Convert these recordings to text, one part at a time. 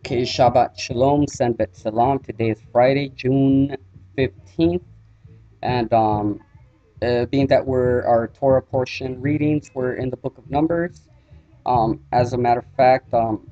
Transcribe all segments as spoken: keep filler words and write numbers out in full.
Okay, Shabbat Shalom, Sanbet Salam. Today is Friday, June fifteenth, and um, uh, being that we're our Torah portion readings, we're in the book of Numbers. Um, as a matter of fact, um,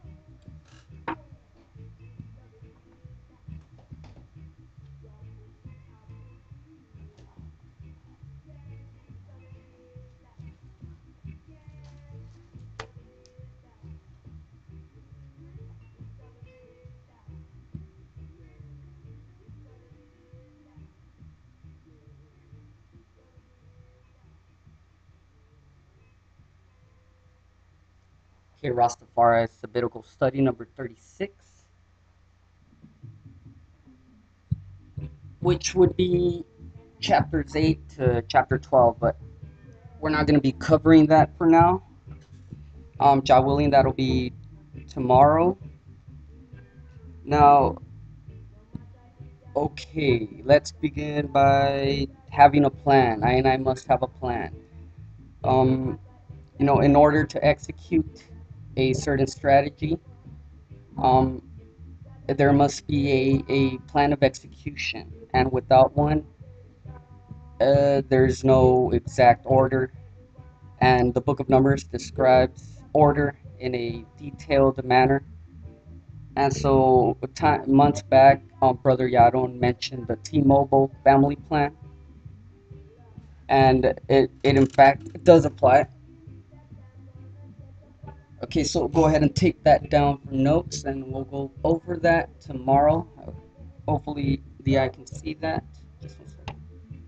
here Rastafari Sabbatical Study number thirty-six, which would be chapters eight to chapter twelve, but we're not going to be covering that for now. Um, Jah willing, that'll be tomorrow. Now, okay, let's begin by having a plan. I and I must have a plan. Um, you know, in order to execute a certain strategy, um, there must be a, a plan of execution. And without one, uh, there's no exact order. And the Book of Numbers describes order in a detailed manner. And so, time, months back, um, Brother Yaron mentioned the T-Mobile family plan, and it, it in fact does apply. Okay, so go ahead and take that down for notes, and we'll go over that tomorrow. Hopefully, the eye can see that. Just one second.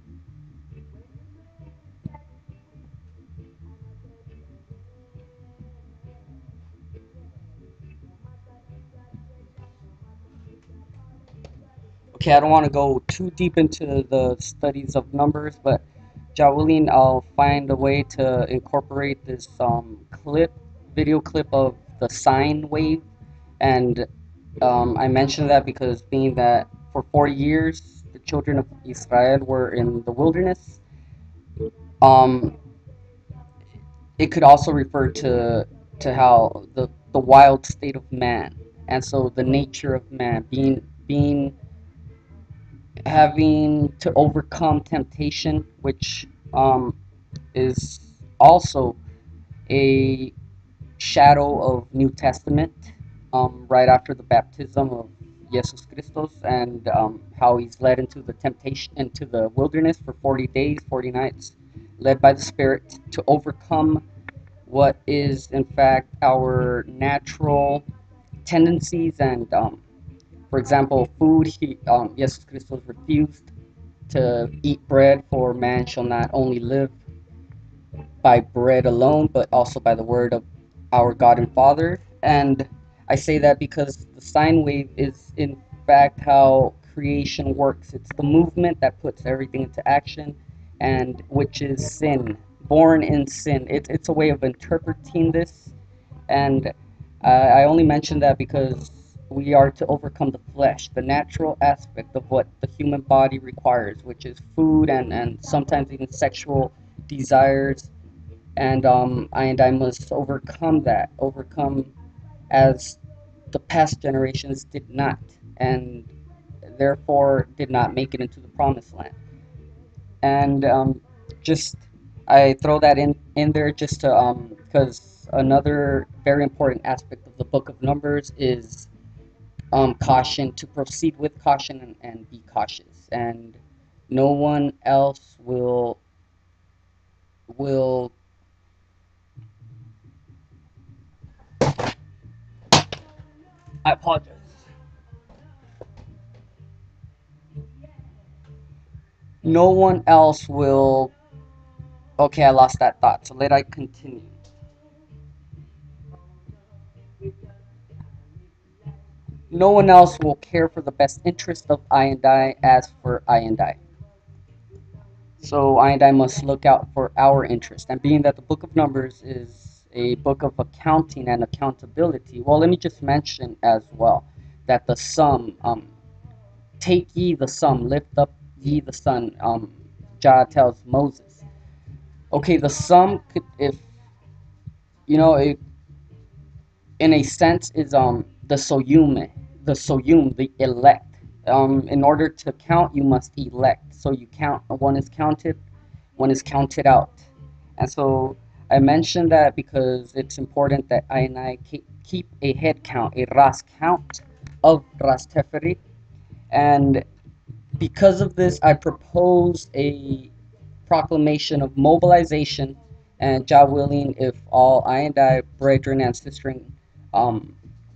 Okay, I don't want to go too deep into the studies of numbers, but Jawilin, I'll find a way to incorporate this um, clip, video clip of the sine wave, and um, I mentioned that because being that for forty years the children of Israel were in the wilderness, um, it could also refer to to how the the wild state of man, and so the nature of man being being having to overcome temptation, which um, is also a shadow of New Testament, um, right after the baptism of Jesus Christos, and um, how he's led into the temptation, into the wilderness for forty days, forty nights, led by the Spirit to overcome what is in fact our natural tendencies. And um, for example, food, he, um, Jesus Christos refused to eat bread, for man shall not only live by bread alone, but also by the word of our God and Father. And I say that because the sine wave is, in fact, how creation works. It's the movement that puts everything into action, and which is sin, born in sin. It, it's a way of interpreting this, and uh, I only mention that because we are to overcome the flesh, the natural aspect of what the human body requires, which is food and, and sometimes even sexual desires. And um, I, and I must overcome that, overcome as the past generations did not, and therefore did not make it into the promised land. And um, just I throw that in in there just to um because another very important aspect of the Book of Numbers is um caution, to proceed with caution, and, and be cautious, and no one else will will I apologize. No one else will. Okay, I lost that thought, so let I continue. No one else will care for the best interest of I and I as for I and I. So I and I must look out for our interest. And being that the Book of Numbers is a book of accounting and accountability, well, let me just mention as well that the sum, um, take ye the sum, lift up ye the sun, um, Jah tells Moses. Okay, the sum could, if, you know, it, in a sense, is um the soyume, the soyum, the elect. Um, in order to count, you must elect. So you count. One is counted, one is counted out. And so I mentioned that because it's important that I and I keep, keep a head count, a Ras count of Rastafari. And because of this, I propose a proclamation of mobilization, and Jah willing, if all I and I, brethren and sistren, um,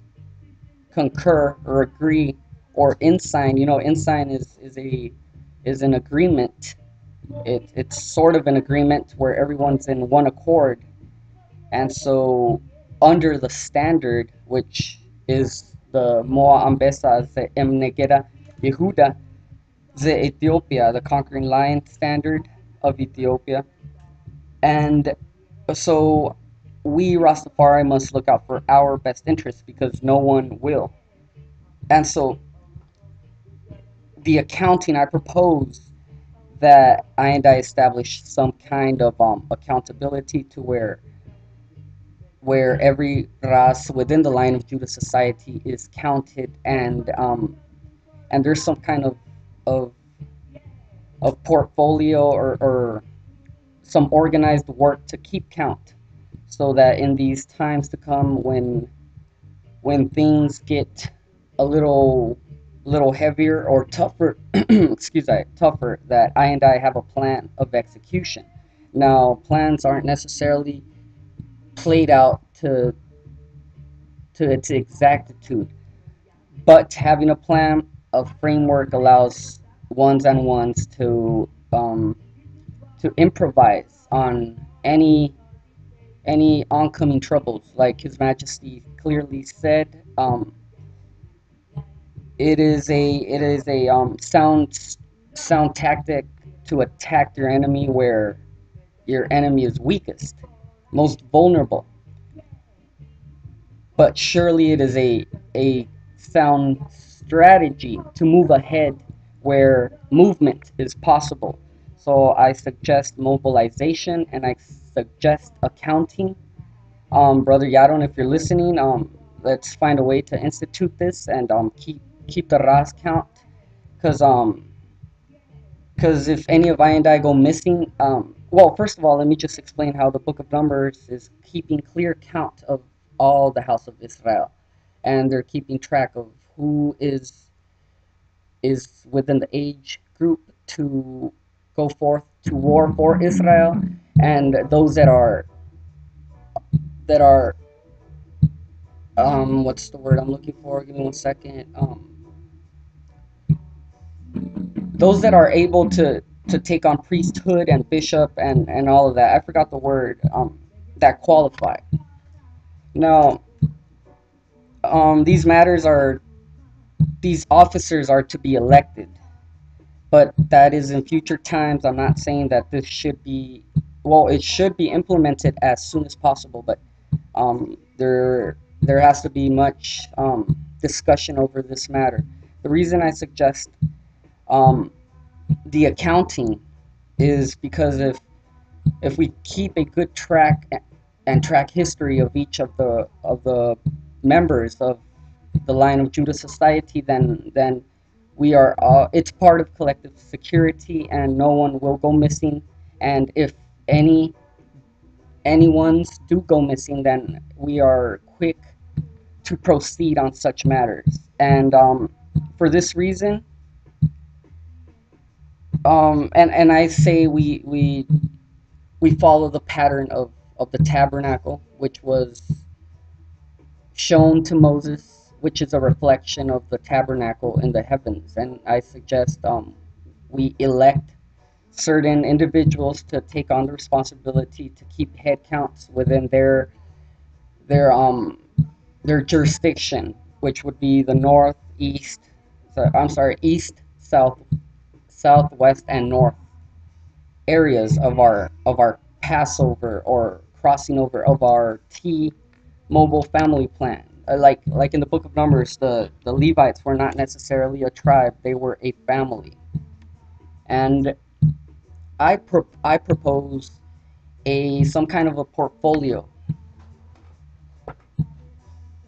concur or agree or ensign. You know, ensign is is a is an agreement. It, it's sort of an agreement where everyone's in one accord. And so, under the standard, which is the Moa Ambesa Ze Emnegera Yehuda Ze Ethiopia, the conquering lion standard of Ethiopia. And so, we Rastafari must look out for our best interests because no one will. And so, the accounting, I propose that I and I establish some kind of um, accountability to where where every Ras within the line of Judah society is counted, and um, and there's some kind of of, of portfolio or, or some organized work to keep count, so that in these times to come, when when things get a little little heavier or tougher, excuse me, tougher, that I and I have a plan of execution. Now, plans aren't necessarily played out to to its exactitude, but having a plan, a framework allows ones and ones to um, to improvise on any any oncoming troubles. Like His Majesty clearly said, um, it is a it is a um, sound sound tactic to attack your enemy where your enemy is weakest, most vulnerable. But surely it is a a sound strategy to move ahead where movement is possible. So I suggest mobilization, and I suggest accounting. Um, Brother Yaron, if you're listening, um, let's find a way to institute this and um, keep keep the Ras count, because um, because if any of I and I go missing, um, well, first of all, let me just explain how the Book of Numbers is keeping clear count of all the house of Israel, and they're keeping track of who is is within the age group to go forth to war for Israel, and those that are that are um, what's the word I'm looking for? Give me one second. Um, those that are able to to take on priesthood and bishop and and all of that. I forgot the word. Um, that qualify. Now, um, these matters are these officers are to be elected, but that is in future times. I'm not saying that this should be, well, it should be implemented as soon as possible, but um, there there has to be much um, discussion over this matter. The reason I suggest um, the accounting is because if if we keep a good track and track history of each of the of the members of the line of Judah society, then then we are uh, it's part of collective security, and no one will go missing. And if any anyone's do go missing, then we are quick to proceed on such matters. And um, for this reason, um, and and I say we we we follow the pattern of of the tabernacle, which was shown to Moses, which is a reflection of the tabernacle in the heavens. And I suggest um, we elect certain individuals to take on the responsibility to keep head counts within their their um their jurisdiction, which would be the north, east, so, I'm sorry, east, south, southwest, and north areas of our of our Passover or crossing over of our T mobile family plan. Uh, like like in the Book of Numbers, the the Levites were not necessarily a tribe; they were a family. And I pro- I propose a some kind of a portfolio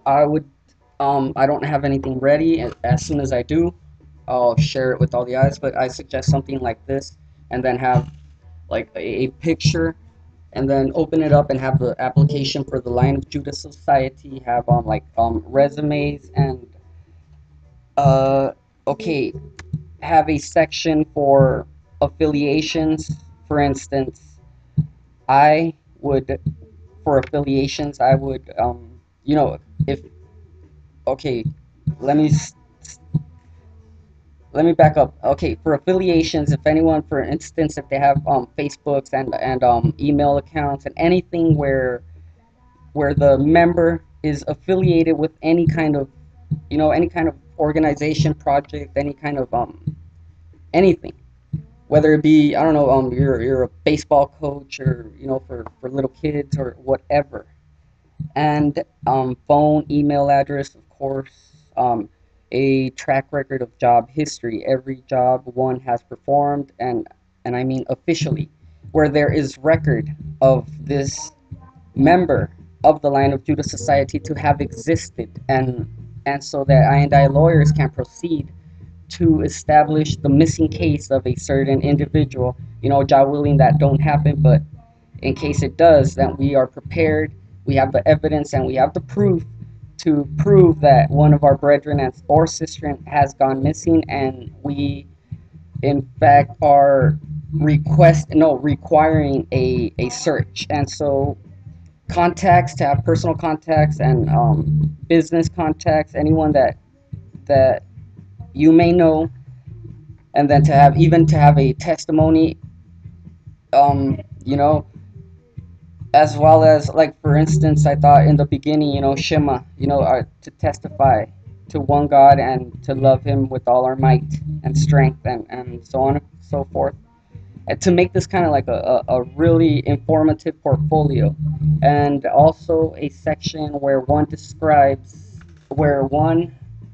I would, um, I don't have anything ready. As as soon as I do, I'll share it with all the eyes. But I suggest something like this, and then have like a, a picture, and then open it up and have the application for the Line of Judah Society. Have um like um resumes and uh okay, have a section for affiliations. For instance, I would for affiliations I would um you know if okay let me let me back up. Okay, for affiliations, if anyone, for instance, if they have um Facebooks and and um email accounts and anything where where the member is affiliated with any kind of, you know, any kind of organization, project, any kind of um anything, whether it be, I don't know, um you're you're a baseball coach, or you know, for for little kids or whatever, and um, phone, email address, of course, um, a track record of job history, every job one has performed, and and I mean officially, where there is record of this member of the Line of Judah Society to have existed, and and so that I and I lawyers can proceed to establish the missing case of a certain individual. You know, God willing that don't happen, but in case it does, that we are prepared, we have the evidence, and we have the proof to prove that one of our brethren or sister has gone missing, and we in fact are request no requiring a, a search. And so contacts, to have personal contacts and um, business contacts, anyone that that you may know, and then to have, even to have a testimony, um, you know, as well as, like, for instance, I thought in the beginning, you know, Shema, you know, uh, to testify to one God and to love him with all our might and strength, and and so on and so forth, and to make this kind of like a, a, a really informative portfolio, and also a section where one describes, where one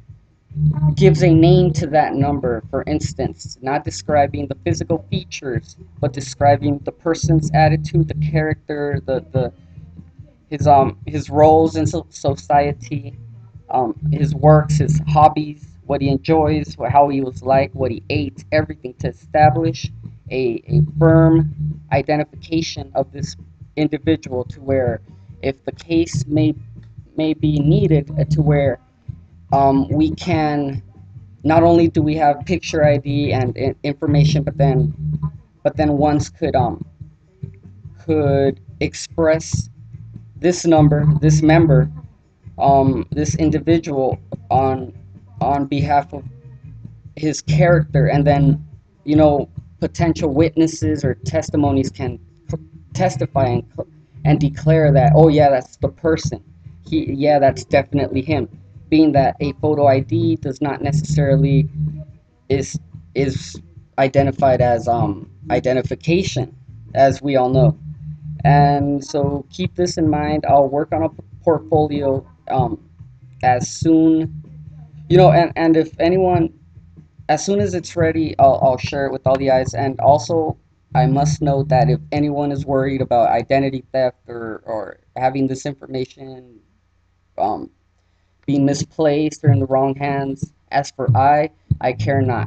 gives a name to that number. For instance, not describing the physical features, but describing the person's attitude, the character, the the his um his roles in so- society, um his works, his hobbies, what he enjoys, how he was like, what he ate, everything, to establish a, a firm identification of this individual, to where if the case may may be needed, uh, to where um we can, not only do we have picture I D and, and information, but then but then ones could um could express this number, this member, um, this individual on on behalf of his character, and then, you know, potential witnesses or testimonies can testify and and declare that, oh yeah, that's the person. He, yeah, that's definitely him. Being that a photo I D does not necessarily is is identified as um identification, as we all know. And so keep this in mind. I'll work on a portfolio um as soon, you know, and and if anyone, as soon as it's ready, I'll, I'll share it with all the eyes. And also, I must note that if anyone is worried about identity theft, or or having this information um being misplaced or in the wrong hands, as for I I care not.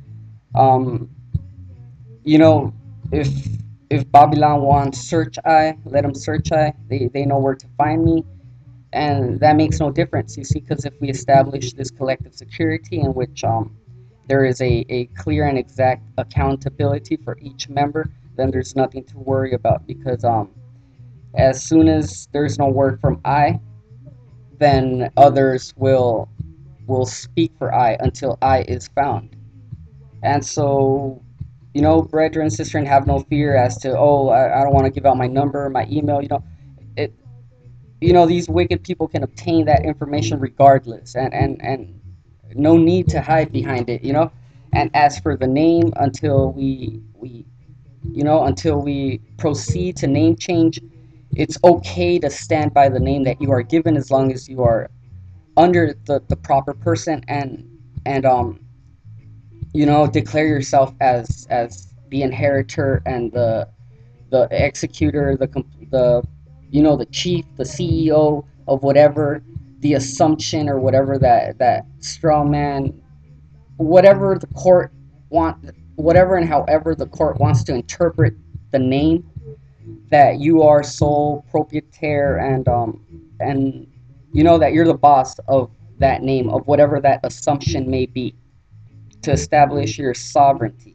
um you know, if if Babylon wants search I, let them search I. They, they know where to find me, and that makes no difference, you see, because if we establish this collective security in which um, there is a, a clear and exact accountability for each member, then there's nothing to worry about, because um, as soon as there's no word from I, then others will will speak for I until I is found. And so, you know, brethren, sister, and have no fear as to, oh, I, I don't want to give out my number, my email, you know, it, you know, these wicked people can obtain that information regardless, and and and no need to hide behind it, you know. And as for the name, until we we you know, until we proceed to name change, it's okay to stand by the name that you are given, as long as you are under the the proper person, and and um you know, declare yourself as as the inheritor and the the executor, the the you know, the chief, the C E O of whatever, the assumption or whatever that that straw man, whatever the court want, whatever and however the court wants to interpret the name, that you are sole proprietor and um and you know that you're the boss of that name, of whatever that assumption may be, to establish your sovereignty.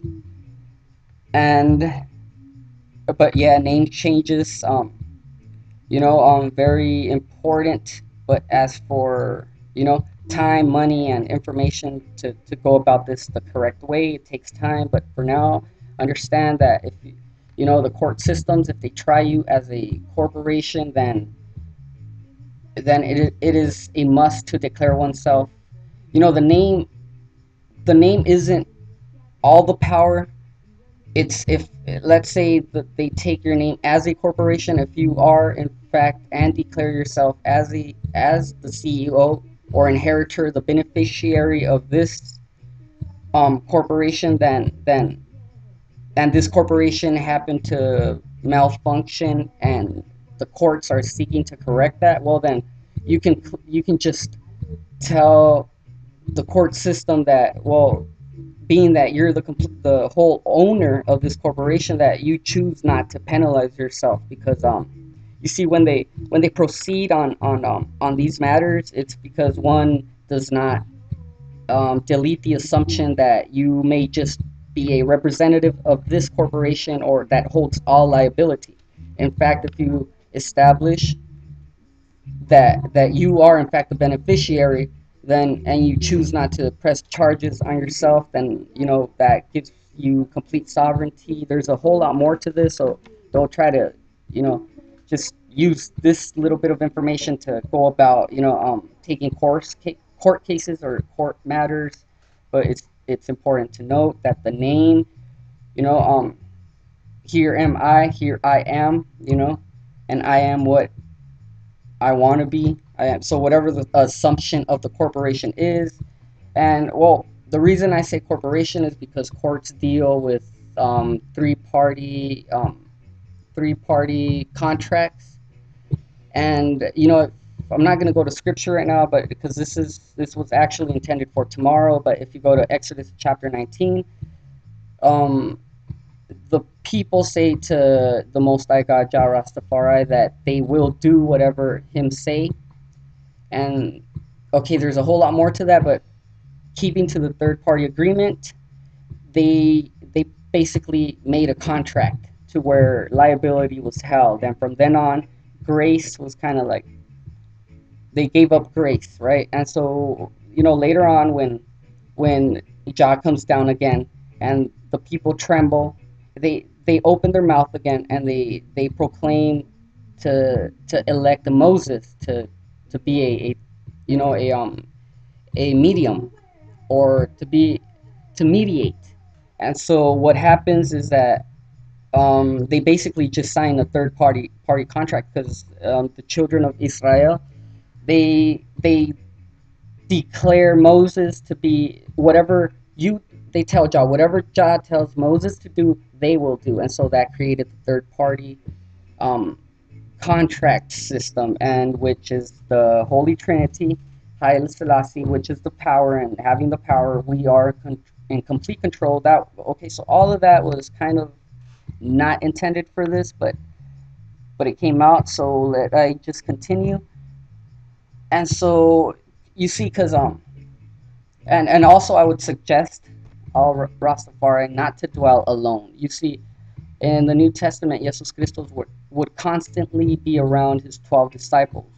And but yeah, name changes, um you know, um very important. But as for, you know, time, money, and information to, to go about this the correct way, it takes time. But for now, understand that if you, you know, the court systems, if they try you as a corporation, then then it, it is a must to declare oneself. You know, the name, the name isn't all the power. It's, if, let's say that they take your name as a corporation, if you are in fact and declare yourself as a as the C E O or inheritor, the beneficiary of this um corporation, then then and this corporation happened to malfunction and the courts are seeking to correct that, well then you can you can just tell the court system that, well, being that you're the complete, the whole owner of this corporation, that you choose not to penalize yourself. Because um you see, when they when they proceed on on um, on these matters, it's because one does not um, delete the assumption that you may just be a representative of this corporation or that holds all liability. In fact, if you establish that that you are in fact the beneficiary, then, and you choose not to press charges on yourself, then, you know, that gives you complete sovereignty. There's a whole lot more to this, so don't try to, you know, just use this little bit of information to go about, you know, um, taking course ca- court cases or court matters. But it's it's important to note that the name, you know, um, here am I, here I am, you know, and I am what I want to be. I am, so whatever the assumption of the corporation is. And well, the reason I say corporation is because courts deal with um, three-party um, three-party contracts. And you know, I'm not going to go to scripture right now, but because this is this was actually intended for tomorrow. But if you go to Exodus chapter nineteen, um, the people say to the Most High God, Jah Rastafari, that they will do whatever Him say. And okay, there's a whole lot more to that, but keeping to the third party agreement, they they basically made a contract to where liability was held, and from then on, grace was kind of like, they gave up grace, right? And so, you know, later on, when when Jah comes down again and the people tremble, they they open their mouth again and they they proclaim to to elect Moses to to be a, a you know, a um a medium, or to be to mediate. And so what happens is that um, they basically just sign a third party party contract, because um, the children of Israel, they they declare Moses to be whatever you they tell Jah, whatever Jah tells Moses to do, they will do. And so that created the third party um, contract system, and which is the Holy Trinity, Haile Selassie, which is the power, and having the power, we are con- in complete control. That okay, so all of that was kind of not intended for this, but but it came out. So let I just continue. And so you see, because um, and and also I would suggest all Rastafari not to dwell alone. You see, in the New Testament, Jesus Christos would, would constantly be around his twelve disciples.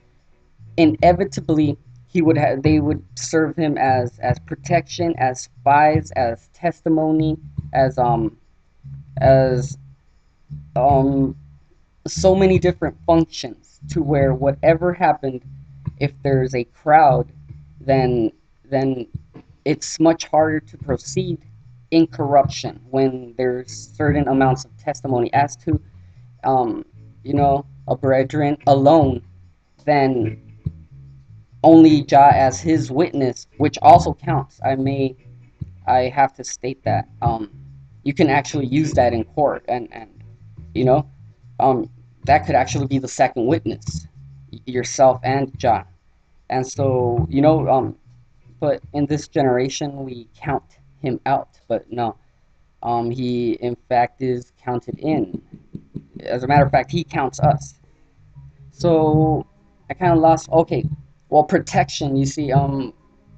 Inevitably, he would have they would serve him as as protection, as spies, as testimony, as um as um so many different functions, to where whatever happened, if there's a crowd, then then it's much harder to proceed in corruption when there's certain amounts of testimony as to um, you know, a brethren alone, than only Jah as his witness, which also counts. I may, I have to state that um, you can actually use that in court, and and you know, um, that could actually be the second witness, yourself and Jah. And so, you know, um, but in this generation, we count him out. But no, um, he in fact is counted in. As a matter of fact, he counts us. So I kind of lost. Okay, well, protection. You see, um,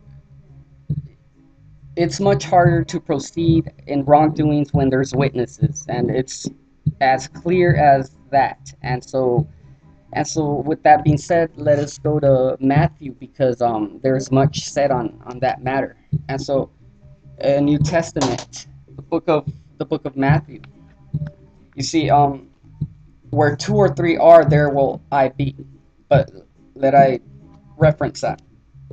it's much harder to proceed in wrongdoings when there's witnesses, and it's as clear as that. And so, and so, with that being said, let us go to Matthew because um, there's much said on on that matter. And so, uh, New Testament, the book of the book of Matthew. You see, um, where two or three are, there will I be. But let I reference that.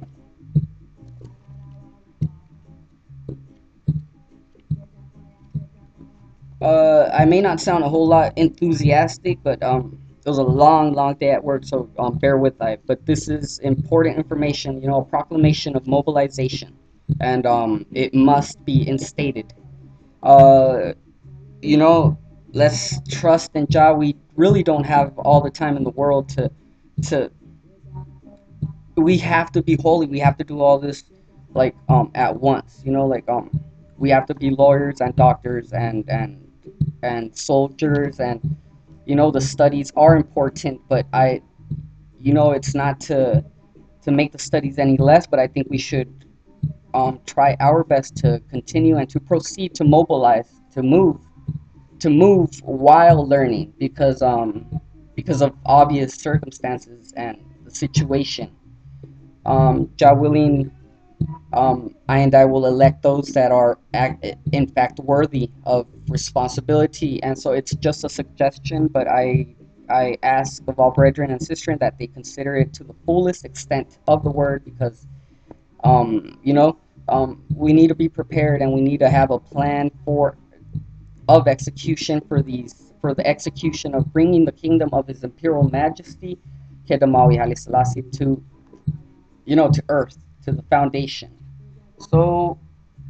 Uh, I may not sound a whole lot enthusiastic, but um, it was a long, long day at work, so um, bear with I. But this is important information, you know, a proclamation of mobilization, and um, it must be instated. Uh, you know, let's trust in Jah. We really don't have all the time in the world to, to. We have to be holy. We have to do all this, like um, at once. You know, like um, we have to be lawyers and doctors and and and soldiers and you know the studies are important, but I you know it's not to to make the studies any less, but I think we should um, try our best to continue and to proceed to mobilize, to move, to move while learning, because um because of obvious circumstances and the situation. Um, Jah willing, um, I and I will elect those that are act, in fact worthy of responsibility. And so it's just a suggestion, but I I ask of all brethren and sisters that they consider it to the fullest extent of the word, because um, you know um, we need to be prepared and we need to have a plan for of execution for these for the execution of bringing the kingdom of His Imperial Majesty Kedamawi Haile Selassie to you know to earth, to the foundation. So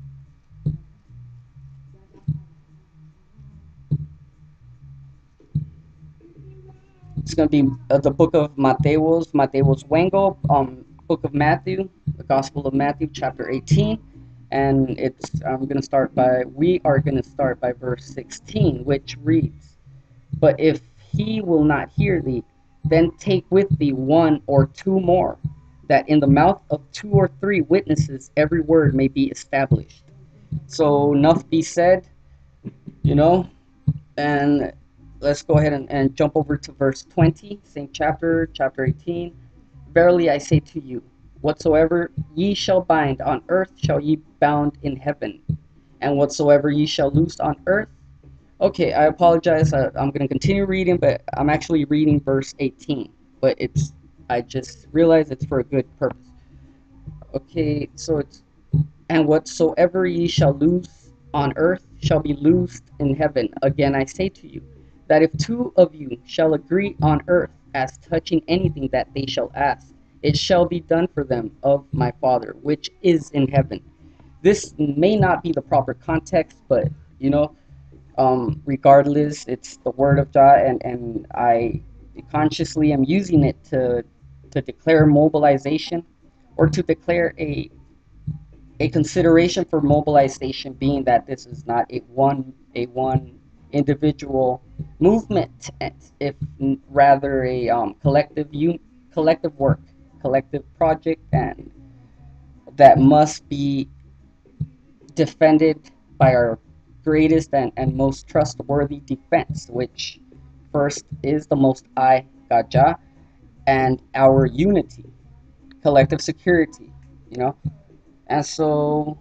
it's going to be uh, the book of Mateos, Mateos Wengo, um, book of Matthew, the Gospel of Matthew, chapter eighteen. And it's, I'm going to start by, we are going to start by verse sixteen, which reads, "But if he will not hear thee, then take with thee one or two more, that in the mouth of two or three witnesses every word may be established." So, enough be said, you know, and let's go ahead and, and jump over to verse twenty, same chapter, chapter eighteen. "Verily I say to you, whatsoever ye shall bind on earth shall ye bound in heaven, and whatsoever ye shall loose on earth." Okay, I apologize. I, I'm going to continue reading, but I'm actually reading verse eighteen. But it's, I just realized it's for a good purpose. Okay, so it's, "And whatsoever ye shall loose on earth shall be loosed in heaven. Again I say to you, that if two of you shall agree on earth as touching anything that they shall ask, it shall be done for them of my Father which is in heaven." This may not be the proper context, but you know, um, regardless, it's the word of God, and, and I consciously am using it to to declare mobilization, or to declare a a consideration for mobilization, being that this is not a one a one individual movement, if rather a um, collective un, collective work, collective project, and that must be defended by our greatest and, and most trustworthy defense, which first is the Most High Gaja, and our unity, collective security, you know. And so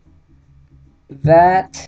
that,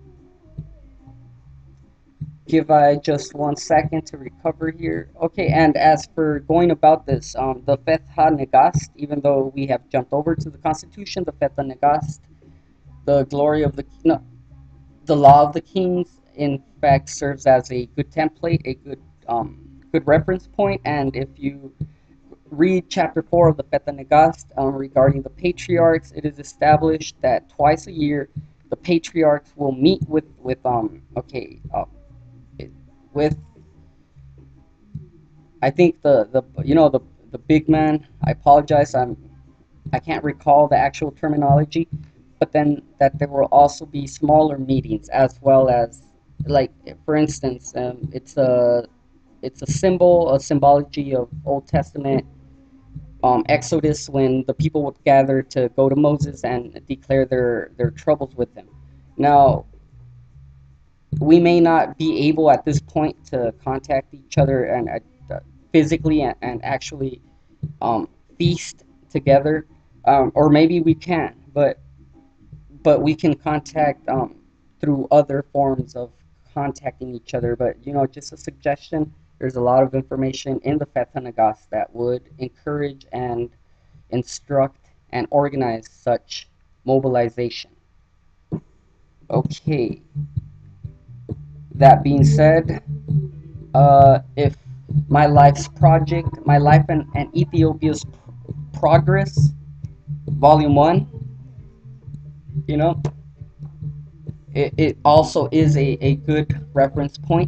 give I just one second to recover here. Okay, and as for going about this, um, the Fetha Negast, even though we have jumped over to the Constitution, the Fetha Negast, the glory of the no, the law of the kings, in fact, serves as a good template, a good um, good reference point. And if you read chapter four of the Fetha Negast um, regarding the patriarchs, it is established that twice a year the patriarchs will meet with with um okay uh, with, I think the the you know the the big man. I apologize. I'm I can't recall the actual terminology, but then that there will also be smaller meetings as well as, like, for instance, um, it's a it's a symbol, a symbology of Old Testament um, Exodus, when the people would gather to go to Moses and declare their their troubles with him. Now, we may not be able at this point to contact each other and uh, physically and, and actually um, feast together, um, or maybe we can, but but we can contact um, through other forms of contacting each other. But you know, just a suggestion. There's a lot of information in the Fatanagas that would encourage and instruct and organize such mobilization. Okay. That being said, uh, if my life's project, my life and, and Ethiopia's progress, volume one, you know, it, it also is a, a good reference point.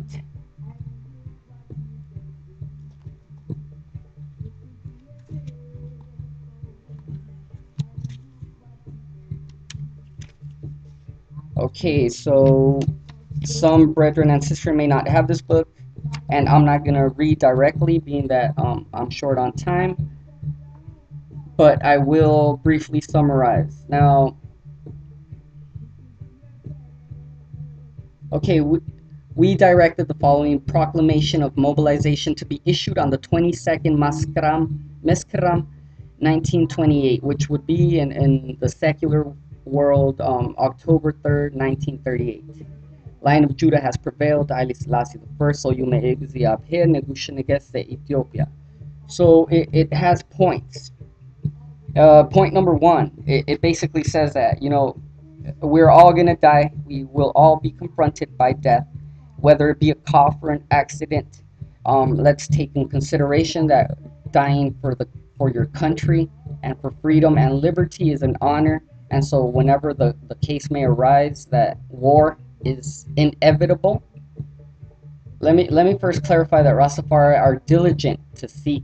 Okay, so some brethren and sisters may not have this book, and I'm not gonna read directly, being that um, I'm short on time, but I will briefly summarize. Now, okay, we, we directed the following proclamation of mobilization to be issued on the twenty-second Maskram, Meskeram nineteen twenty-eight, which would be in, in the secular world um, October third, nineteen thirty-eight. Lion of Judah has prevailed, Haile Selassie the first, so you may exia here, Negushenegese Ethiopia. So it, it has points. Uh, point number one, it, it basically says that, you know, we're all going to die. We will all be confronted by death, whether it be a cough or an accident. Um, let's take in consideration that dying for the for your country and for freedom and liberty is an honor. And so whenever the, the case may arise that war is inevitable, let me let me first clarify that Rastafari are diligent to seek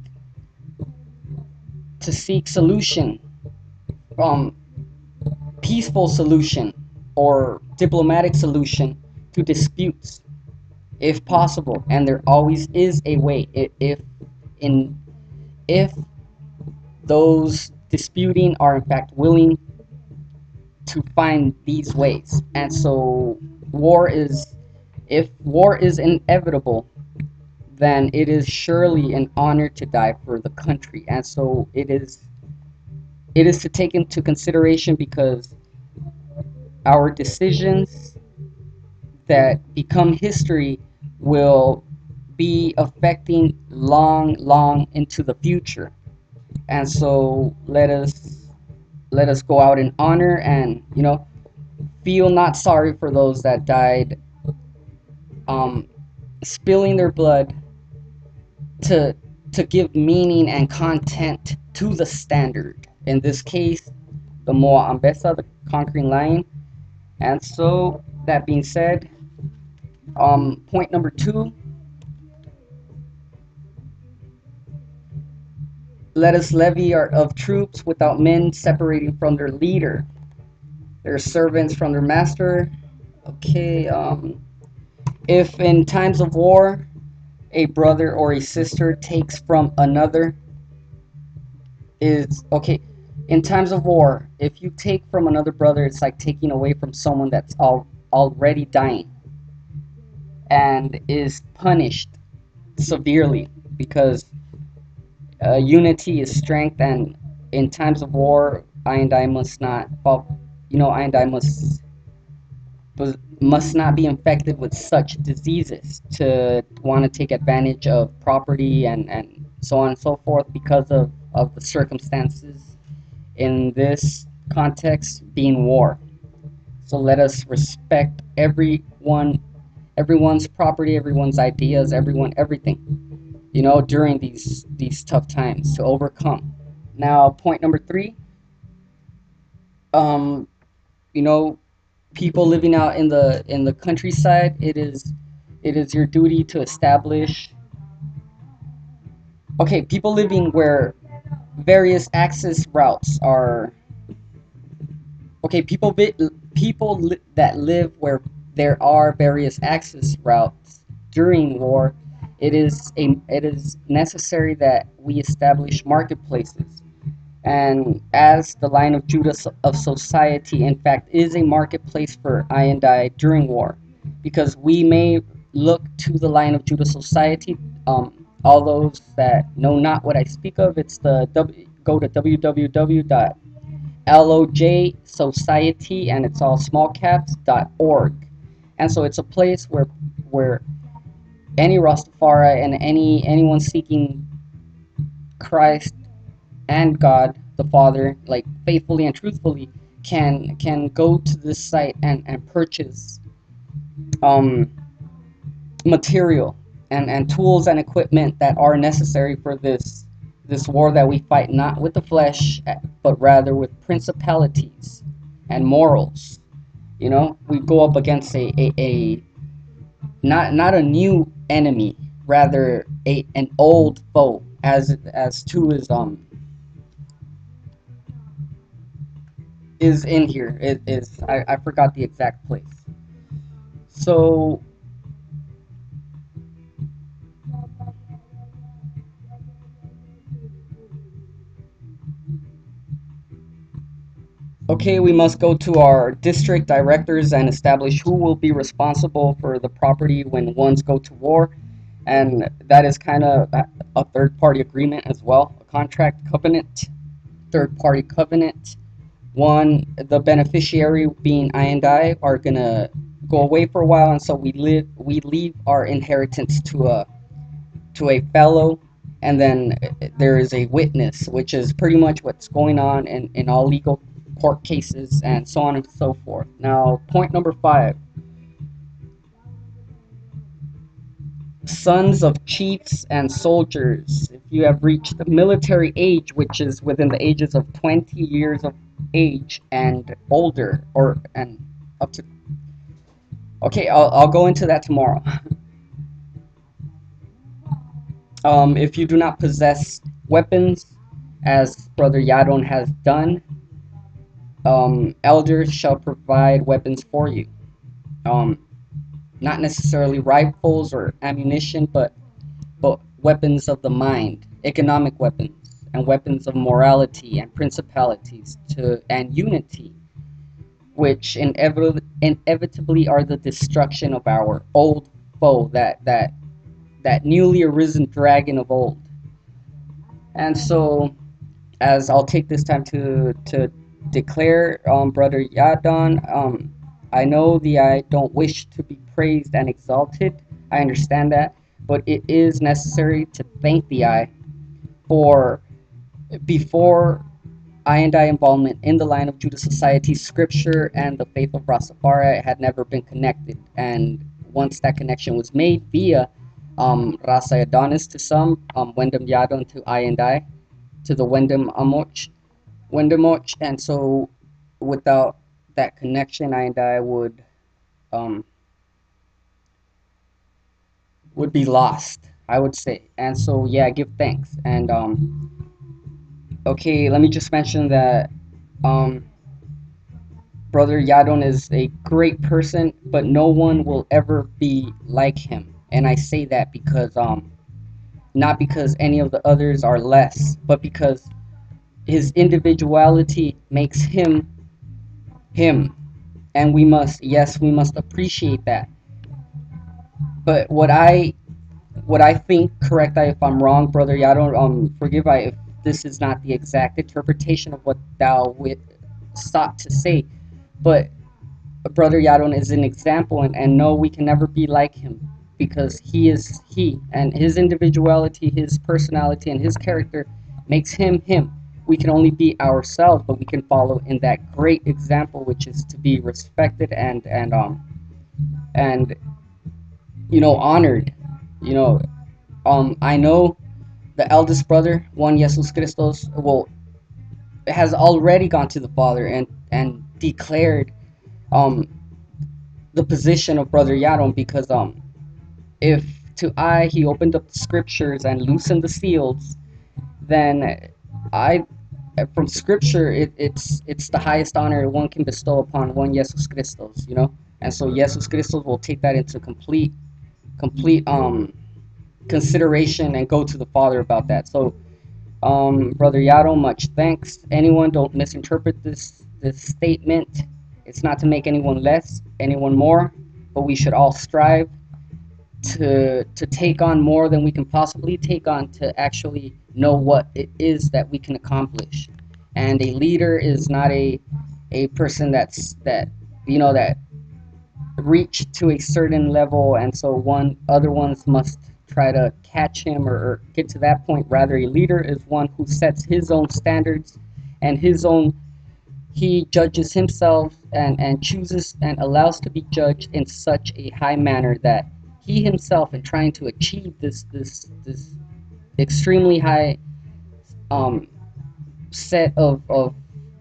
to seek solution, um, peaceful solution or diplomatic solution to disputes if possible, and there always is a way if in if those disputing are in fact willing to find these ways. And so war is if war is inevitable, then it is surely an honor to die for the country. And so it is it is to take into consideration, because our decisions that become history will be affecting long, long into the future. And so let us let us go out in honor and, you know, feel not sorry for those that died, um, spilling their blood to to give meaning and content to the standard. In this case, the Moa Ambessa, the conquering lion. And so that being said, um, point number two, let us levy our, of troops without men separating from their leader, their servants from their master. Okay, um, if in times of war a brother or a sister takes from another, is okay. In times of war, if you take from another brother, it's like taking away from someone that's all, already dying and is punished severely, because uh, unity is strength, and in times of war, I and I must not, well, you know, I and I must must not be infected with such diseases to want to take advantage of property and, and so on and so forth, because of, of the circumstances in this context being war. So let us respect everyone, everyone's property, everyone's ideas, everyone, everything, you know, during these these tough times to overcome. Now, point number three, um, you know, people living out in the in the countryside, it is it is your duty to establish Okay, people living where various access routes are. Okay, people vi- people li- that live where there are various access routes during war. It is a it is necessary that we establish marketplaces, and as the line of Judah so- of society, in fact, is a marketplace for I and I during war, because we may look to the line of Judah society. Um, all those that know not what I speak of, it's the w, go to w w w dot L O J society, and it's all small caps dot org, and so it's a place where where any Rastafari and any anyone seeking Christ and God the Father, like faithfully and truthfully, can can go to this site and and purchase um material and and tools and equipment that are necessary for this this war that we fight, not with the flesh but rather with principalities and morals. You know, we go up against a a, a not not a new enemy, rather a an old foe, as as two is um is in here. It is, I, I forgot the exact place. So okay, we must go to our district directors and establish who will be responsible for the property when ones go to war, and that is kind of a third party agreement as well, a contract covenant, third party covenant. One, the beneficiary being I and I are gonna go away for a while, and so we live we leave our inheritance to a to a fellow, and then there is a witness, which is pretty much what's going on in, in all legal court cases and so on and so forth. Now, point number five, sons of chiefs and soldiers. If you have reached the military age, which is within the ages of twenty years of age and older, or and up to, okay, I'll, I'll go into that tomorrow. Um, if you do not possess weapons, as Brother Yadon has done, um, elders shall provide weapons for you. Um, not necessarily rifles or ammunition, but but weapons of the mind, economic weapons, and weapons of morality and principalities to and unity, which inevitably inevitably are the destruction of our old foe, that that that newly arisen dragon of old. And so, as I'll take this time to to declare, um, Brother Yadon, um, I know the I don't wish to be praised and exalted. I understand that, but it is necessary to thank the I for before I and I involvement in the line of Judah Society, Scripture and the faith of Rastafari had never been connected, and once that connection was made via um, Ras Adonis to some, um, Wendem Yadon to I and I, to the Wendem Amoch, Wendemoch, and so without that connection, I and I would um, would be lost, I would say. And so yeah, give thanks. And um, okay, let me just mention that um, Brother Yadon is a great person, but no one will ever be like him. And I say that because um, not because any of the others are less, but because his individuality makes him him, and we must, yes, we must appreciate that. But what I what I think, correct I if I'm wrong, Brother Yadon, um, forgive I if this is not the exact interpretation of what thou wit sought to say, but Brother Yadon is an example, and, and no, we can never be like him, because he is he, and his individuality, his personality, and his character makes him him. We can only be ourselves, but we can follow in that great example, which is to be respected and and um and you know honored. You know, um, I know the eldest brother, Juan Jesus Christos, will has already gone to the Father and and declared um the position of Brother Yaron, because um if to I he opened up the scriptures and loosened the seals, then I from scripture it, it's it's the highest honor one can bestow upon one Jesus Christos, you know, and so Jesus Christos will take that into complete complete um consideration and go to the Father about that. So um brother Yado, much thanks. Anyone, don't misinterpret this this statement. It's not to make anyone less, anyone more, but we should all strive to to take on more than we can possibly take on, to actually know what it is that we can accomplish. And a leader is not a a person that's that you know that reach to a certain level, and so one other ones must try to catch him, or, or get to that point. Rather, a leader is one who sets his own standards and his own he judges himself, and, and chooses and allows to be judged in such a high manner that he himself, in trying to achieve this this this extremely high um, set of, of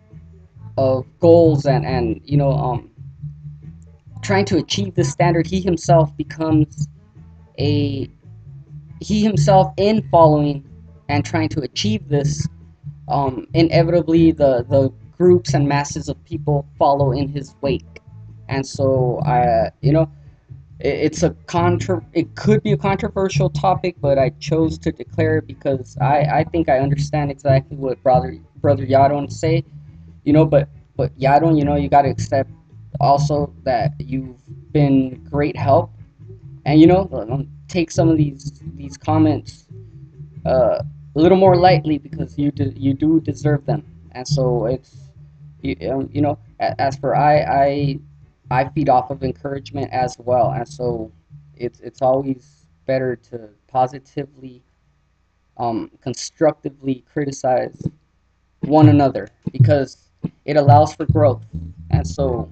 of goals, and and you know um, trying to achieve this standard, he himself becomes a he himself in following and trying to achieve this, um, inevitably the the groups and masses of people follow in his wake. And so I you know it, it's a contra it could be a controversial topic, but I chose to declare it because I I think I understand exactly what brother brother Yadon say, you know but but Yadon, you know you got to accept also that you've been great help, and you know um, take some of these these comments uh, a little more lightly, because you do, you do deserve them. And so it's you, um, you know as for I I I feed off of encouragement as well, and so it's it's always better to positively, um, constructively criticize one another, because it allows for growth. And so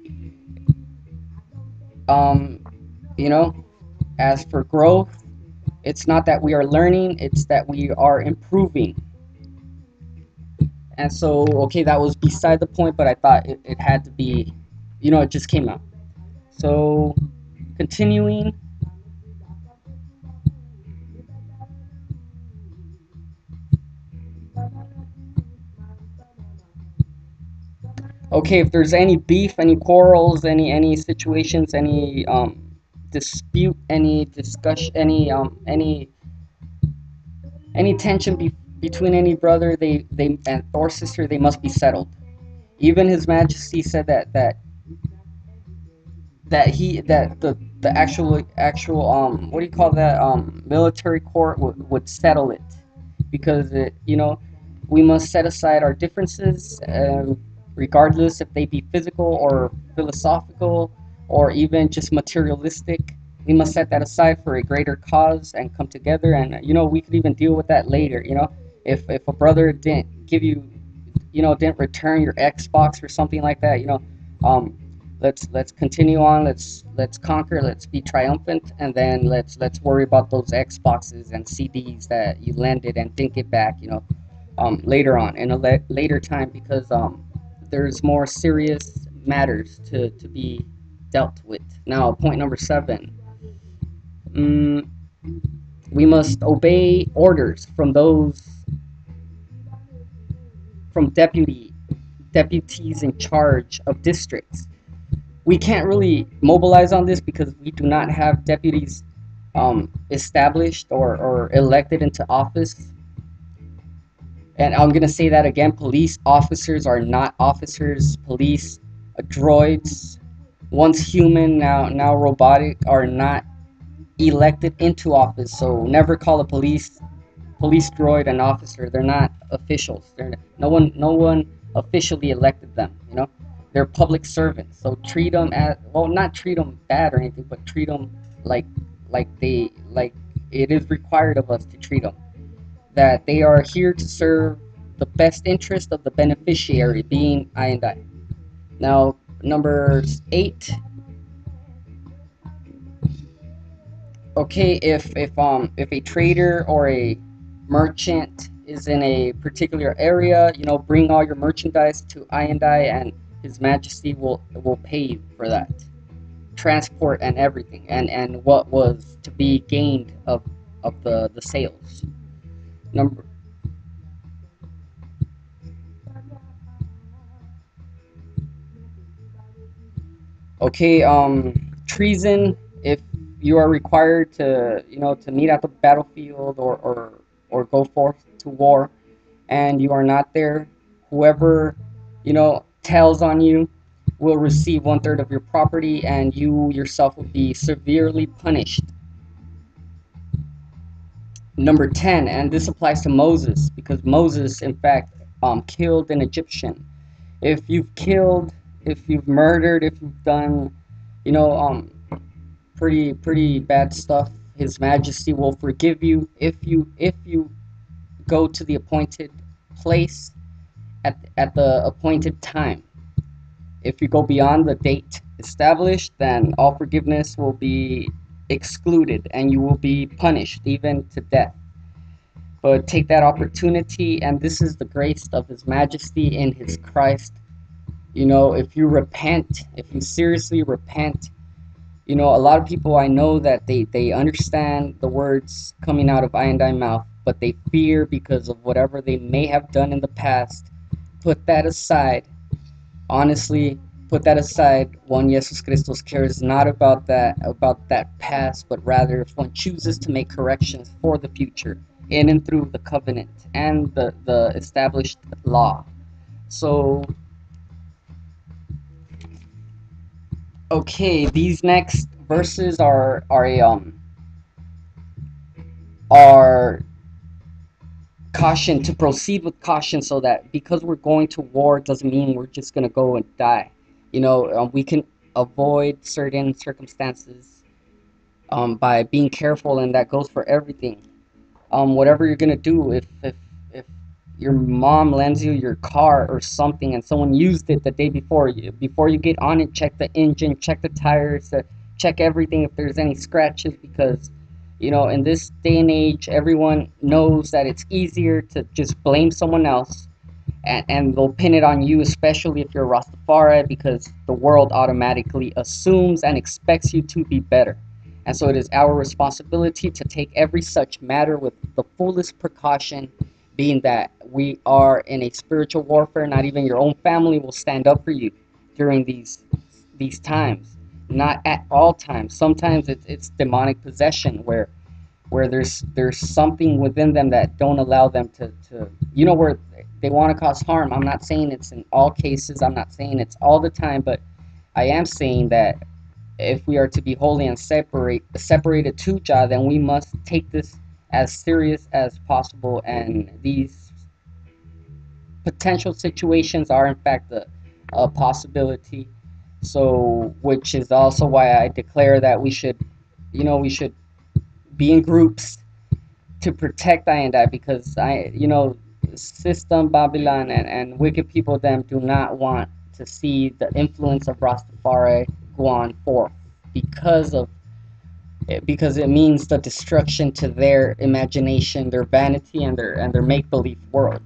um, you know as for growth, it's not that we are learning, it's that we are improving. And so, okay, that was beside the point, but I thought it, it had to be, you know, it just came out. So, continuing. Okay, if there's any beef, any quarrels, any any situations, any um dispute, any discussion, any um any any tension be, between any brother, they they and or sister, they must be settled. Even His Majesty said that that that he that the the actual actual um what do you call that um military court would, would settle it, because it you know we must set aside our differences, um, regardless if they be physical or philosophical or even just materialistic. We must set that aside for a greater cause and come together, and you know we could even deal with that later. You know if if a brother didn't give you you know didn't return your Xbox or something like that, you know um let's let's continue on, let's let's conquer, let's be triumphant, and then let's let's worry about those Xboxes and C Ds that you lended and didn't get back, you know um later on, in a le- later time, because um there's more serious matters to to be dealt with. Now, point number seven. mm, we must obey orders from those from deputy deputies in charge of districts. We can't really mobilize on this because we do not have deputies um, established or, or elected into office. And I'm going to say that again: police officers are not officers. Police uh, droids, once human, now now robotic, are not elected into office. So never call a police police droid an officer. They're not officials. They're no one no one officially elected them. You know, they're public servants. So treat them as well, not treat them bad or anything, but treat them like like they like it is required of us to treat them. That they are here to serve the best interest of the beneficiary, being I and I. Now, number eight. Okay, if if um if a trader or a merchant is in a particular area, you know, bring all your merchandise to I and I, and His Majesty will will pay you for that. transport and everything, and and what was to be gained of of the the sales. Number Okay, um, treason. If you are required to, you know, to meet at the battlefield or or or go forth to war, and you are not there, whoever, you know, tells on you will receive one third of your property, and you yourself will be severely punished. Number ten, and this applies to Moses, because Moses, in fact, um, killed an Egyptian. If you've killed, if you've murdered, if you've done, you know, um, pretty pretty bad stuff, His Majesty will forgive you if you if you go to the appointed place at at the appointed time. If you go beyond the date established, then all forgiveness will be excluded, and you will be punished even to death. But take that opportunity, and this is the grace of His Majesty in His Christ. You know, if you repent, if you seriously repent, you know, a lot of people I know that they, they understand the words coming out of I and I mouth, but they fear because of whatever they may have done in the past. Put that aside. Honestly, put that aside. One Jesus Christos cares not about that about that past, but rather if one chooses to make corrections for the future in and through the covenant and the, the established law. So okay, these next verses are are a um are caution to proceed with caution, so that because we're going to war doesn't mean we're just going to go and die. You know, um, we can avoid certain circumstances um, by being careful, and that goes for everything. Um, whatever you're going to do, if, if if your mom lends you your car or something and someone used it the day before, you before you get on it, check the engine, check the tires, uh, check everything if there's any scratches, because you know, in this day and age, everyone knows that it's easier to just blame someone else, and, and they'll pin it on you, especially if you're a Rastafari, because the world automatically assumes and expects you to be better. And so it is our responsibility to take every such matter with the fullest precaution, being that we are in a spiritual warfare. Not even your own family will stand up for you during these these times. Not at all times. Sometimes it's, it's demonic possession, where where there's there's something within them that don't allow them to, to you know, where they want to cause harm. I'm not saying it's in all cases, I'm not saying it's all the time, but I am saying that if we are to be holy and separate separated to Jah, then we must take this as serious as possible, and these potential situations are in fact a, a possibility. So which is also why I declare that we should, you know, we should be in groups to protect I and I, because I, you know, system Babylon and, and wicked people them do not want to see the influence of Rastafari go on forth, because of because it means the destruction to their imagination, their vanity, and their and their make believe world.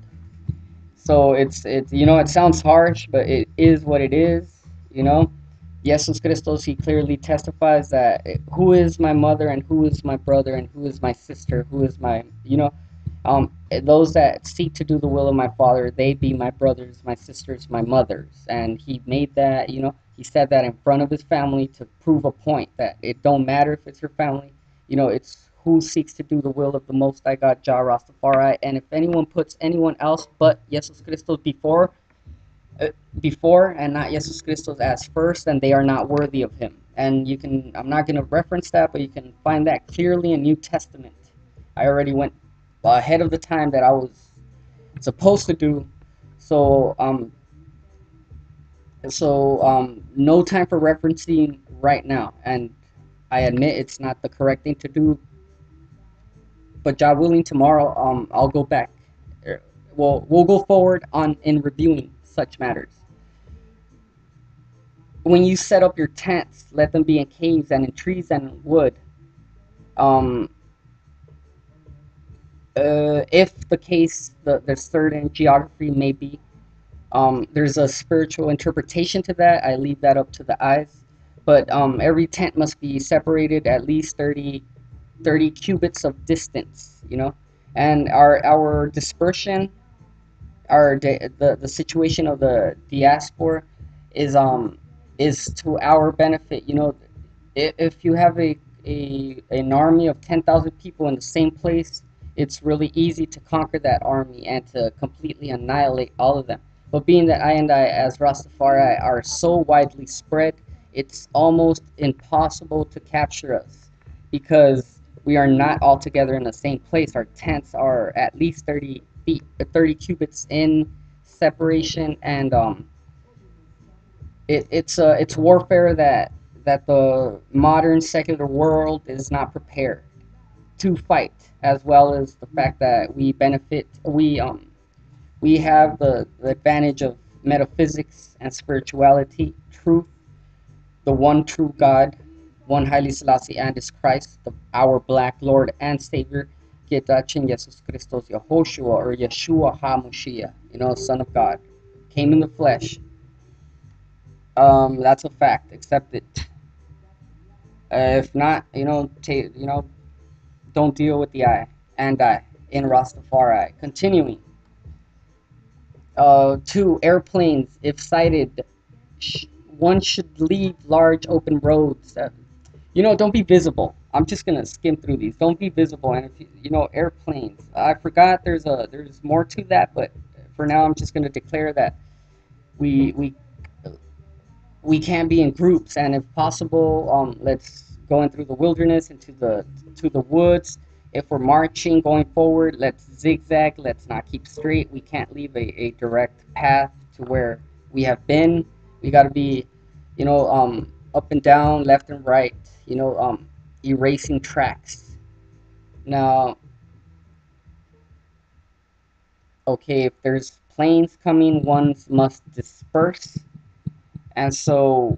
So it's it's you know, it sounds harsh, but it is what it is. You know, Jesus Christos, he clearly testifies that who is my mother and who is my brother and who is my sister, who is my, you know, um, those that seek to do the will of my Father, they be my brothers, my sisters, my mothers. And he made that, you know, he said that in front of his family to prove a point that it don't matter if it's your family, you know, it's who seeks to do the will of the Most High God, Jah Rastafari. And if anyone puts anyone else but Jesus Christos before, uh, before and not Jesus Christos as first, then they are not worthy of him. And you can, I'm not going to reference that, but you can find that clearly in New Testament. I already went ahead of the time that I was supposed to do. So, um, so um, no time for referencing right now. And I admit it's not the correct thing to do. But God willing, tomorrow, um, I'll go back. Er, We'll we'll go forward on in reviewing such matters. When you set up your tents, let them be in caves and in trees and in wood. Um, uh, if the case, the, the certain geography may be, um, there's a spiritual interpretation to that. I leave that up to the eyes. but um, every tent must be separated at least thirty, thirty cubits of distance, you know, and our our dispersion, our the the situation of the diaspora is um is to our benefit, you know. If you have a, a an army of ten thousand people in the same place, it's really easy to conquer that army and to completely annihilate all of them. But being that I and I, as Rastafari, are so widely spread, it's almost impossible to capture us because we are not all together in the same place. Our tents are at least thirty feet, thirty cubits in separation, and um, it, it's uh, it's warfare that that the modern secular world is not prepared to fight, as well as the fact that we benefit we um we have the, the advantage of metaphysics and spirituality, truth, the one true God, one highly Selassie and his Christ, the, our black Lord and Savior, Getachin Jesus Christos Yehoshua, or Yeshua HaMashiach, you know, Son of God, came in the flesh. Um, that's a fact. Accept it. Uh, if not, you know, ta- you know, don't deal with the I and I in Rastafari. Continuing. Uh, two, airplanes, if sighted, sh- one should leave large open roads. Uh, you know, don't be visible. I'm just gonna skim through these. Don't be visible, and if you, you know, airplanes. I forgot there's a there's more to that, but for now I'm just gonna declare that we we we can be in groups, and if possible, um, let's go in through the wilderness into the to the woods. If we're marching going forward, let's zigzag. Let's not keep straight. We can't leave a, a direct path to where we have been. We got to be, you know, um, up and down, left and right. You know, um, erasing tracks. Now, okay, if there's planes coming, ones must disperse, and so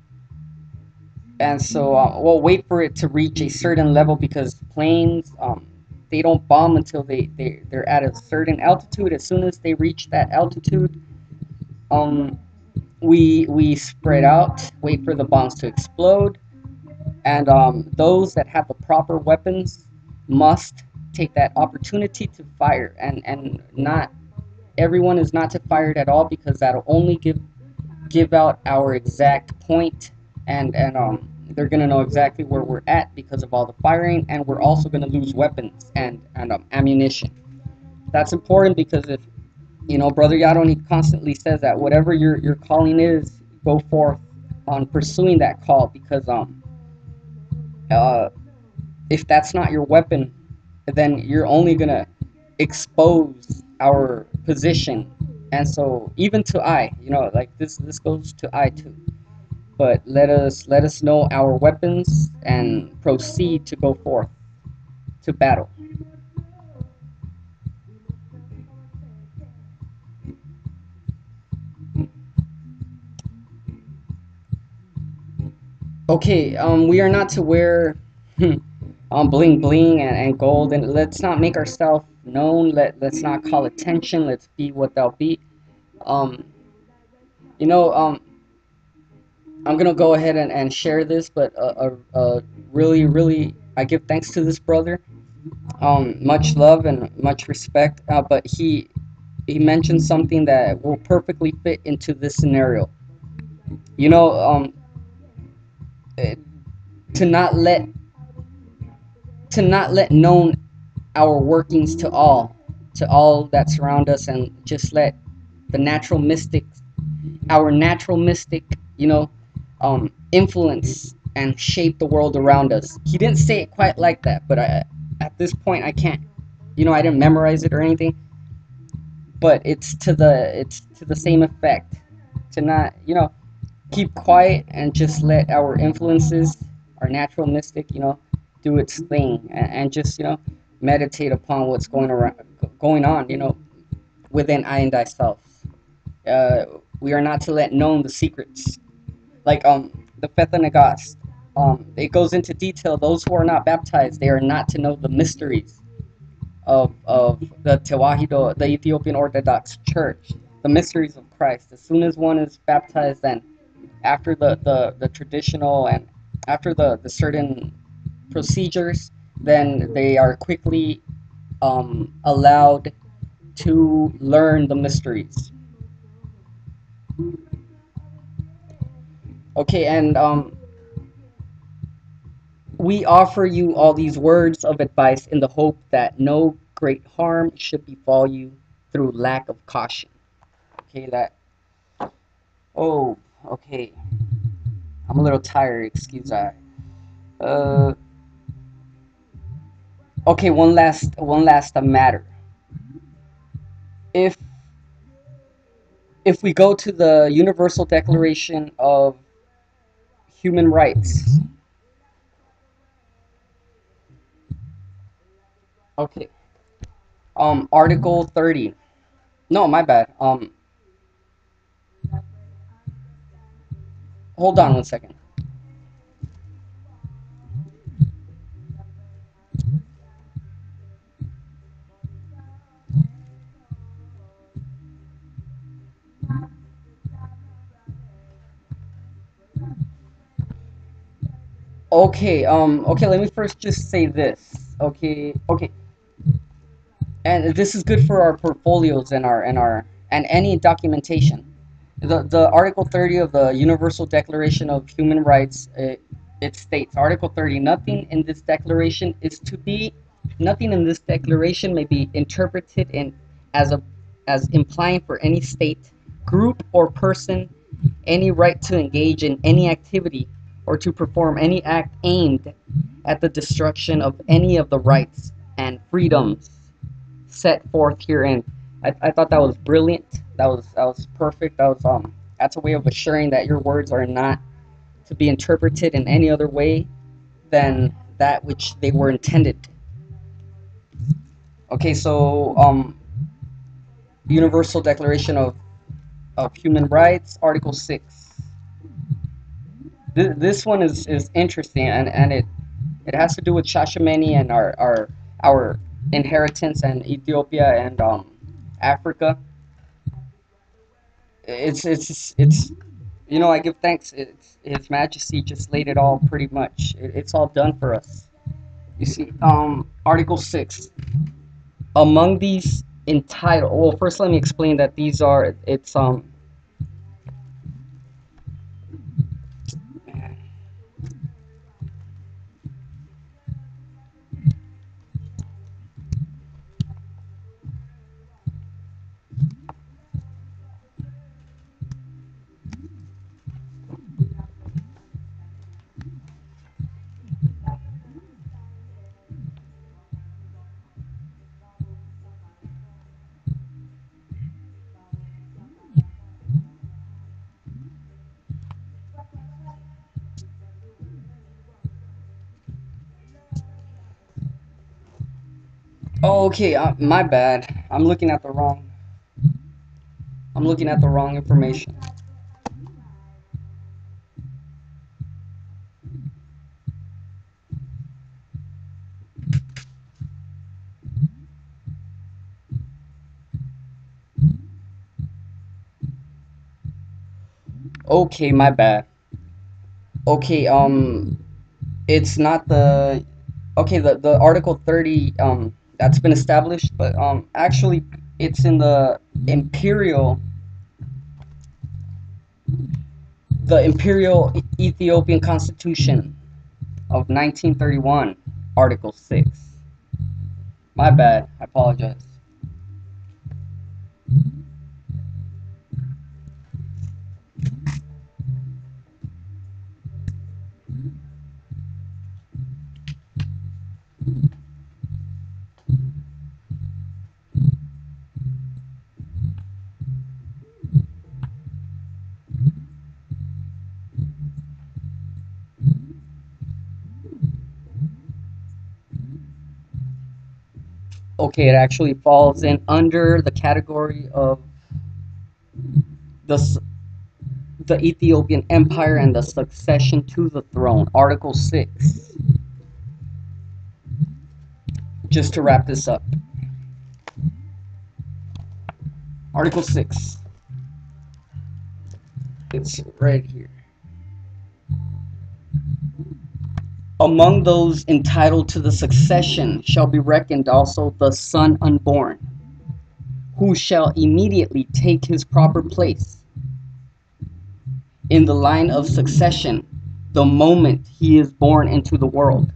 and so uh, we'll wait for it to reach a certain level because planes um, they don't bomb until they, they they're at a certain altitude. As soon as they reach that altitude, um we we spread out, wait for the bombs to explode, and um, those that have the proper weapons must take that opportunity to fire, and and not everyone is not to fire it at all because that'll only give give out our exact point, and and um they're gonna know exactly where we're at because of all the firing, and we're also gonna lose weapons and and um, ammunition. That's important because if you know, Brother Yadon, he constantly says that whatever your your calling is, go forth on pursuing that call because um uh if that's not your weapon, then you're only gonna expose our position. And so even to I, you know, like this this goes to I too, but let us let us know our weapons and proceed to go forth to battle. Okay, um, we are not to wear um bling bling and, and gold, and let's not make ourselves known. Let let's not call attention. Let's be what they'll be. Um, you know, um, I'm gonna go ahead and, and share this, but uh, uh, uh, really, really, I give thanks to this brother. Um, much love and much respect. Uh, but he he mentioned something that will perfectly fit into this scenario. You know, um, eh, to not let to not let known our workings to all, to all that surround us, and just let the natural mystic, our natural mystic, you know, um, influence and shape the world around us. He didn't say it quite like that, but I, at this point, I can't, you know, I didn't memorize it or anything, but it's to the it's to the same effect. To not, you know, keep quiet and just let our influences, our natural mystic, you know, do its thing, and, and just, you know, meditate upon what's going around, going on, you know, within I and thyself. Uh, we are not to let known the secrets, like um the Feta Nagas. Um, it goes into detail. Those who are not baptized, they are not to know the mysteries of of the Tewahido, the Ethiopian Orthodox Church, the mysteries of Christ. As soon as one is baptized, then after the, the, the traditional and after the, the certain procedures, then they are quickly um, allowed to learn the mysteries. Okay, and um, we offer you all these words of advice in the hope that no great harm should befall you through lack of caution. Okay, that. Oh, okay. I'm a little tired. Excuse I. Uh. Okay, one last one last matter. If if we go to the Universal Declaration of Human Rights. Okay. Um, Article thirty. No, my bad. Um, hold on one second. Okay, um, okay, let me first just say this. Okay, okay. And this is good for our portfolios and our and our and any documentation. The the Article thirty of the Universal Declaration of Human Rights, it, it states Article thirty, nothing in this declaration is to be nothing in this declaration may be interpreted in as a as implying for any state, group or person any right to engage in any activity or to perform any act aimed at the destruction of any of the rights and freedoms set forth herein. I, I thought that was brilliant. That was that was perfect. That was um that's a way of assuring that your words are not to be interpreted in any other way than that which they were intended. Okay, so um Universal Declaration of, of Human Rights, Article six. Th- this one is, is interesting, and, and it, it has to do with Shashamani and our, our our inheritance and Ethiopia and um Africa. It's it's it's you know, I give thanks. It's, His Majesty just laid it all pretty much. It, it's all done for us. You see, um, Article six. Among these entitled, well, first let me explain that these are, it's, um, oh, okay, uh, my bad. I'm looking at the wrong, I'm looking at the wrong information. Okay, my bad. Okay, um, it's not the, okay, the, the Article thirty, um, that's been established, but, um, actually, it's in the Imperial the Imperial Ethiopian Constitution of nineteen thirty-one, Article six. My bad. I apologize. Okay, it actually falls in under the category of the the Ethiopian Empire and the succession to the throne, Article six. Just to wrap this up. Article six. It's right here. Among those entitled to the succession shall be reckoned also the son unborn, who shall immediately take his proper place in the line of succession the moment he is born into the world.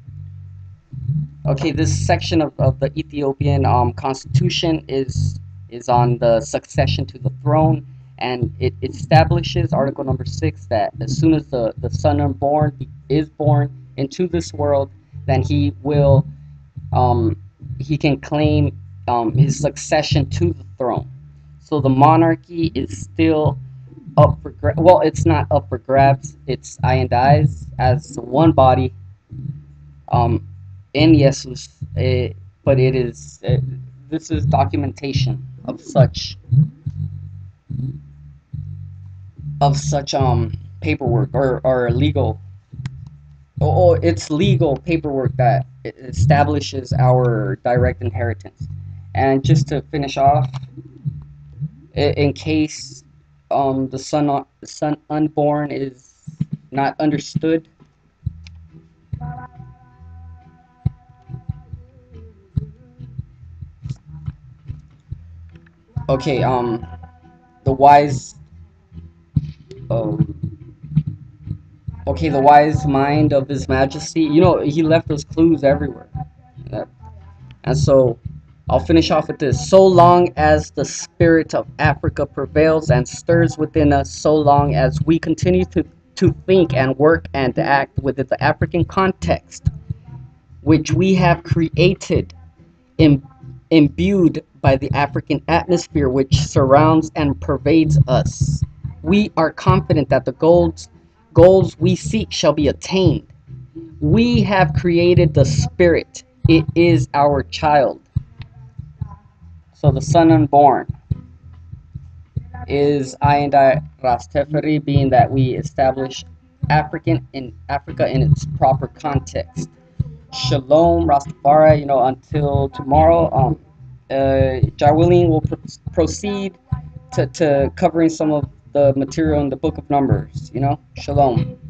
Okay, this section of, of the Ethiopian um, constitution is is on the succession to the throne, and it establishes article number six that as soon as the, the son unborn is born into this world, then he will um, he can claim um, his succession to the throne. So the monarchy is still up for gra- well, it's not up for grabs. It's I and I's as one body um, in Jesus, eh, but it is eh, this is documentation of such of such um paperwork or or legal. Oh, it's legal paperwork that establishes our direct inheritance. And just to finish off, in case um the son son unborn is not understood. Okay, um, the wise, um, okay, the wise mind of His Majesty. You know, he left us clues everywhere, uh, and so I'll finish off with this. So long as the spirit of Africa prevails and stirs within us, so long as we continue to to think and work and act within the African context, which we have created, Im- imbued by the African atmosphere which surrounds and pervades us. We are confident that the goals, goals we seek shall be attained. We have created the spirit. It is our child. So the son unborn is I and I Rastafari, being that we establish African in Africa in its proper context. Shalom, Rastafari. You know, until tomorrow, um, uh, Jarwilling will pr- proceed to, to covering some of the material in the Book of Numbers. You know, Shalom.